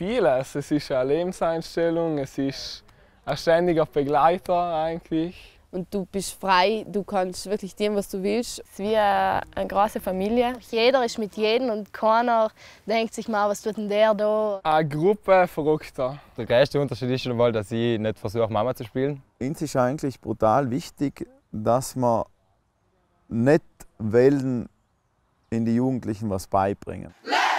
vieles. Es ist eine Lebenseinstellung, es ist ein ständiger Begleiter eigentlich. Und du bist frei, du kannst wirklich tun, was du willst. Es ist wie eine große Familie. Jeder ist mit jedem und keiner denkt sich mal, was tut denn der da? Eine Gruppe Verrückter. Der größte Unterschied ist schon mal, dass ich nicht versuche, Mama zu spielen. Uns ist eigentlich brutal wichtig, dass wir nicht wollen, in die Jugendlichen was beibringen.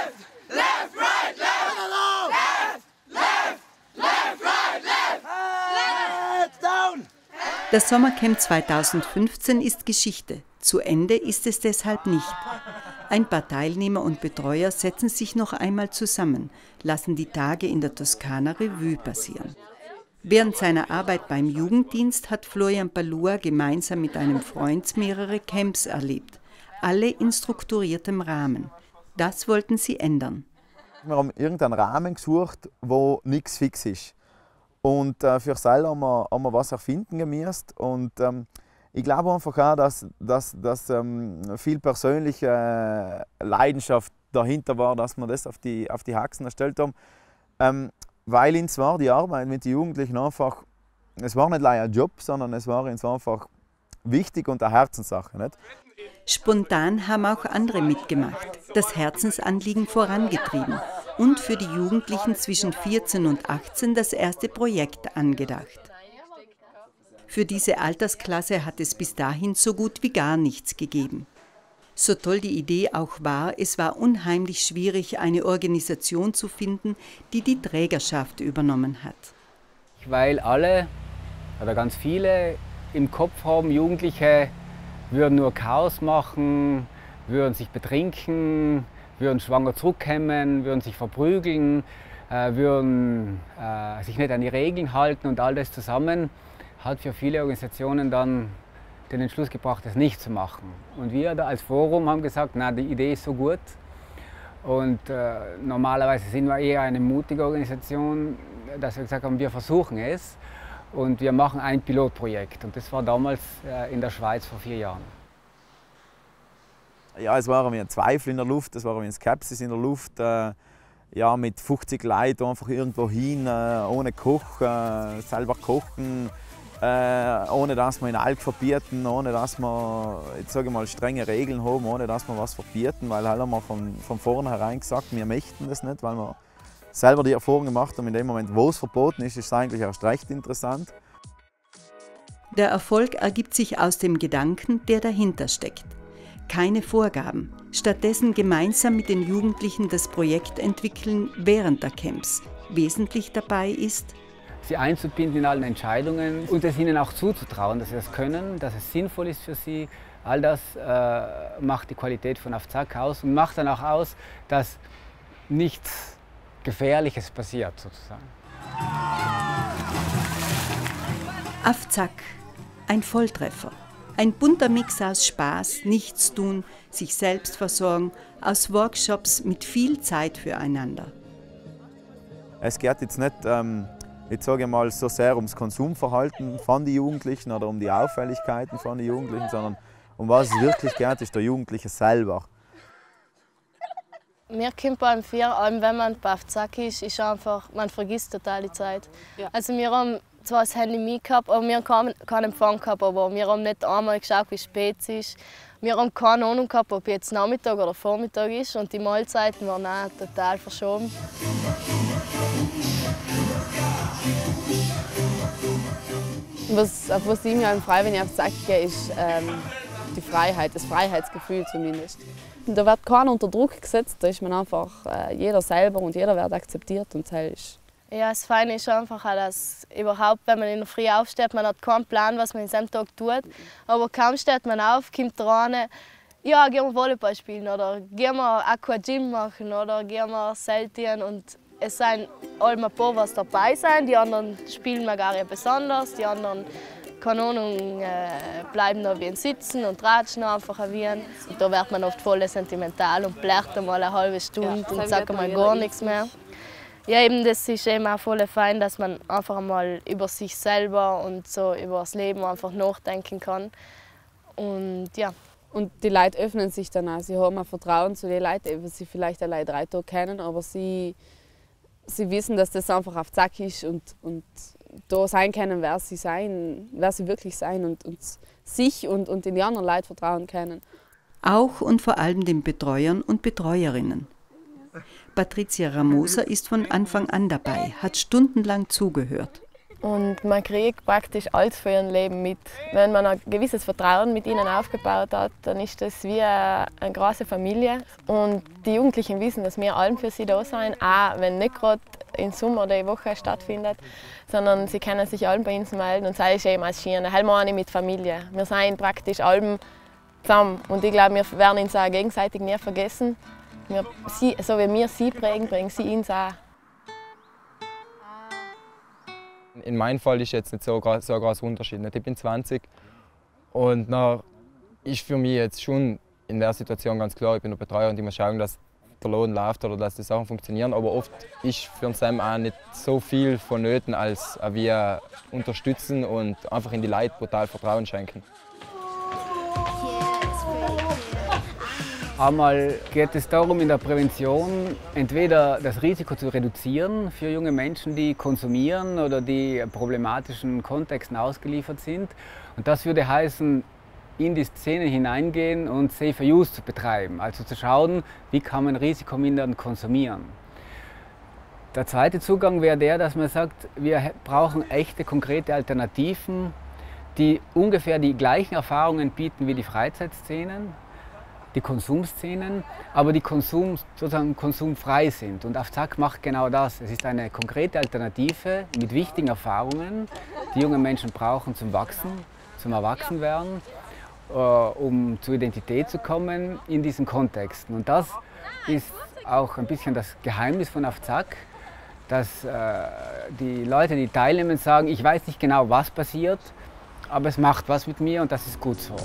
Das Sommercamp 2015 ist Geschichte. Zu Ende ist es deshalb nicht. Ein paar Teilnehmer und Betreuer setzen sich noch einmal zusammen, lassen die Tage in der Toskana Revue passieren. Während seiner Arbeit beim Jugenddienst hat Florian Palua gemeinsam mit einem Freund mehrere Camps erlebt. Alle in strukturiertem Rahmen. Das wollten sie ändern. Wir haben irgendeinen Rahmen gesucht, wo nichts fix ist. Und für selber haben wir was erfinden gemusst. Und ich glaube einfach auch, dass viel persönliche Leidenschaft dahinter war, dass wir das auf die Haxen erstellt haben. Weil uns war die Arbeit mit den Jugendlichen einfach, es war nicht nur ein Job, sondern es war uns einfach wichtig und eine Herzenssache. Nicht? Spontan haben auch andere mitgemacht, das Herzensanliegen vorangetrieben und für die Jugendlichen zwischen 14 und 18 das erste Projekt angedacht. Für diese Altersklasse hat es bis dahin so gut wie gar nichts gegeben. So toll die Idee auch war, es war unheimlich schwierig, eine Organisation zu finden, die die Trägerschaft übernommen hat. Weil alle oder ganz viele im Kopf haben, Jugendliche würden nur Chaos machen, würden sich betrinken, würden schwanger zurückkommen, würden sich verprügeln, würden sich nicht an die Regeln halten und all das zusammen hat für viele Organisationen dann den Entschluss gebracht, das nicht zu machen. Und wir da als Forum haben gesagt, na, die Idee ist so gut und normalerweise sind wir eher eine mutige Organisation, dass wir gesagt haben, wir versuchen es. Und wir machen ein Pilotprojekt und das war damals in der Schweiz vor 4 Jahren. Ja, es war wie ein Zweifel in der Luft, es war wie ein Skepsis in der Luft. Ja, mit 50 Leuten einfach irgendwo hin, ohne Koch, selber kochen, ohne dass wir in Alk verbieten, ohne dass wir jetzt sage ich mal, strenge Regeln haben, ohne dass wir was verbieten, weil halt haben wir von vornherein gesagt, wir möchten das nicht, weil wir selber die Erfahrung gemacht haben, in dem Moment, wo es verboten ist, ist es eigentlich erst recht interessant. Der Erfolg ergibt sich aus dem Gedanken, der dahinter steckt. Keine Vorgaben, stattdessen gemeinsam mit den Jugendlichen das Projekt entwickeln während der Camps. Wesentlich dabei ist, sie einzubinden in allen Entscheidungen und es ihnen auch zuzutrauen, dass sie das können, dass es sinnvoll ist für sie. All das macht die Qualität von Auf Zack aus und macht dann auch aus, dass nichts Gefährliches passiert sozusagen. Auf Zack, ein Volltreffer. Ein bunter Mix aus Spaß, Nichtstun, sich selbst versorgen, aus Workshops mit viel Zeit füreinander. Es geht jetzt nicht, ich sage mal, so sehr ums Konsumverhalten von den Jugendlichen oder um die Auffälligkeiten von den Jugendlichen, sondern um was es wirklich geht, ist der Jugendliche selber. Mir kommt beim Vier, wenn man auf Zack ist einfach, man vergisst total die Zeit. Ja. Also wir haben zwar das Handy mitgehabt, aber wir haben keinen Empfang gehabt, aber wir haben nicht einmal geschaut, wie spät es ist. Wir haben keine Ahnung gehabt, ob jetzt Nachmittag oder Vormittag ist und die Mahlzeiten waren auch total verschoben. Was ich mir am Frei, wenn ich auf Zack gehe, ist die Freiheit, das Freiheitsgefühl zumindest. Und da wird keiner unter Druck gesetzt, da ist man einfach jeder selber und jeder wird akzeptiert und das ist. Ja, das Feine ist einfach, dass überhaupt, wenn man in der Früh aufsteht, man hat keinen Plan, was man in diesem Tag tut. Aber kaum steht man auf, kommt der eine, ja, gehen wir Volleyball spielen oder gehen wir Aqua-Gym machen oder gehen wir Seltien. Und es sind alle ein paar, was dabei sind. Die anderen spielen wir gar nicht besonders, die anderen, keine Ahnung, bleiben da wie ein Sitzen und ratschen einfach wie ein. Und da wird man oft voll sentimental und blärt einmal eine halbe Stunde und sagt mal gar nichts mehr. Ja, eben, das ist eben auch voll fein, dass man einfach mal über sich selber und so über das Leben einfach nachdenken kann. Und ja. Und die Leute öffnen sich dann auch. Sie haben ein Vertrauen zu den Leuten, die sie vielleicht allein 3 Tage kennen, aber sie sie wissen, dass das einfach auf Zack ist und da sein können, wer sie wirklich sein und sich und in die anderen Leute vertrauen können. Auch und vor allem den Betreuern und Betreuerinnen. Patricia Ramosa ist von Anfang an dabei, hat stundenlang zugehört. Und man kriegt praktisch alles für ihr Leben mit. Wenn man ein gewisses Vertrauen mit ihnen aufgebaut hat, dann ist das wie eine große Familie. Und die Jugendlichen wissen, dass wir allen für sie da sind, auch wenn nicht gerade im Sommer die Woche stattfindet, sondern sie können sich allen bei uns melden und das ist eben als Schöne, halt mit Familie. Wir sind praktisch allen zusammen und ich glaube, wir werden uns auch gegenseitig nie vergessen. So wie wir sie prägen, prägen sie uns auch. In meinem Fall ist jetzt nicht so ein großer Unterschied. Ich bin 20 und ist für mich jetzt schon in der Situation ganz klar, ich bin der Betreuer und ich muss schauen, dass der Lohn läuft oder dass die Sachen funktionieren. Aber oft ist für uns auch nicht so viel vonnöten, als wir unterstützen und einfach in die Leute brutal Vertrauen schenken. Einmal geht es darum, in der Prävention entweder das Risiko zu reduzieren für junge Menschen, die konsumieren oder die problematischen Kontexten ausgeliefert sind. Und das würde heißen, in die Szene hineingehen und Safer Use zu betreiben. Also zu schauen, wie kann man risikomindernd konsumieren. Der zweite Zugang wäre der, dass man sagt, wir brauchen echte, konkrete Alternativen, die ungefähr die gleichen Erfahrungen bieten wie die Freizeitszenen, die Konsumszenen, aber die sozusagen konsumfrei sind. Und Auf Zack macht genau das. Es ist eine konkrete Alternative mit wichtigen Erfahrungen, die junge Menschen brauchen zum Wachsen, zum Erwachsenwerden, um zur Identität zu kommen in diesen Kontexten. Und das ist auch ein bisschen das Geheimnis von Auf Zack, dass die Leute, die teilnehmen, sagen, ich weiß nicht genau, was passiert, aber es macht was mit mir und das ist gut so.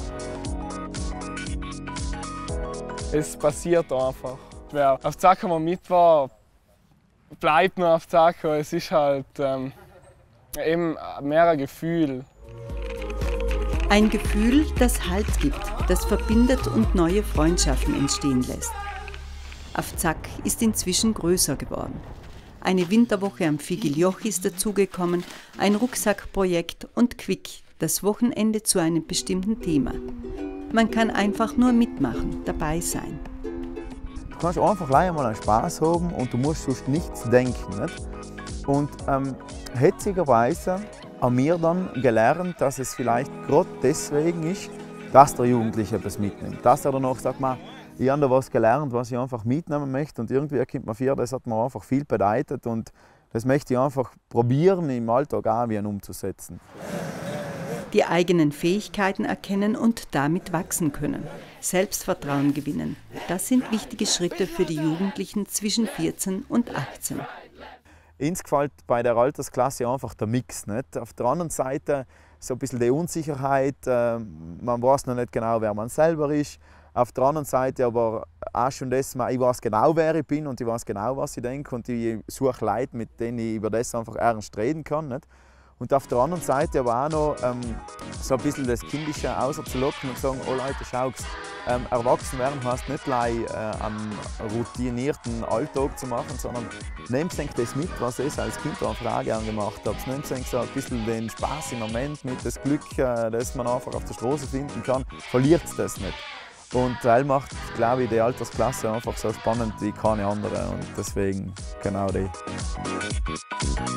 Es passiert einfach. Wer auf Zack mal mit war, bleibt nur auf Zack. Es ist halt eben mehr ein Gefühl. Ein Gefühl, das Halt gibt, das verbindet und neue Freundschaften entstehen lässt. Auf Zack ist inzwischen größer geworden. Eine Winterwoche am Figiljoch ist dazugekommen, ein Rucksackprojekt und Quick, das Wochenende zu einem bestimmten Thema. Man kann einfach nur mitmachen, dabei sein. Du kannst einfach mal einen Spaß haben und du musst sonst nichts denken. Nicht? Und hetzigerweise haben wir dann gelernt, dass es vielleicht gerade deswegen ist, dass der Jugendliche etwas mitnimmt. Dass er danach sagt, ich habe da was gelernt, was ich einfach mitnehmen möchte. Und irgendwie kommt man vor, das hat mir einfach viel bedeutet. Und das möchte ich einfach probieren, im Alltag auch umzusetzen. Die eigenen Fähigkeiten erkennen und damit wachsen können. Selbstvertrauen gewinnen. Das sind wichtige Schritte für die Jugendlichen zwischen 14 und 18. Uns gefällt bei der Altersklasse einfach der Mix. Nicht? Auf der anderen Seite so ein bisschen die Unsicherheit. Man weiß noch nicht genau, wer man selber ist. Auf der anderen Seite aber auch schon das, ich weiß genau, wer ich bin und ich weiß genau, was ich denke. Und ich suche Leute, mit denen ich über das einfach ernst reden kann. Nicht? Und auf der anderen Seite aber auch noch so ein bisschen das Kindische rauszulocken und zu sagen, oh Leute, schaut, erwachsen werden heißt nicht gleich einen routinierten Alltag zu machen, sondern nehmt euch das mit, was ich als Kind einfach auch gerne gemacht habe. Nehmt euch so ein bisschen den Spaß im Moment mit, das Glück, das man einfach auf der Straße finden kann, verliert das nicht. Und das macht, glaube ich, die Altersklasse einfach so spannend wie keine andere und deswegen genau die.